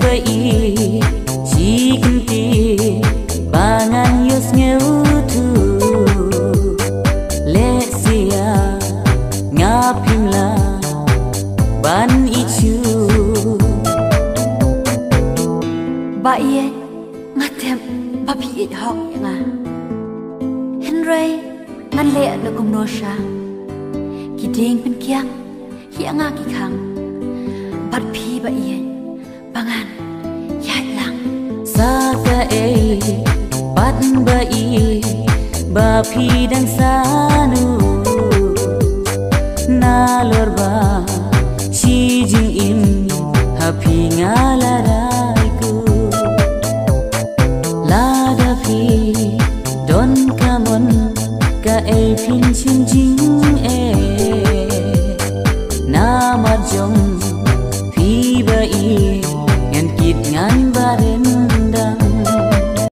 bai Chikinti Bangan yus ngeutu Lesia Ngapimla Ban ichu Baie Ngatem Babi it hok nga Henry Ngan le na kum no sha Kiding pen kiang Hianga ki khang Bat phi baie Bangan Yat lang Saka Bat bai Ba phi dang sanu Nalor ba Shi jing im Happy ngalar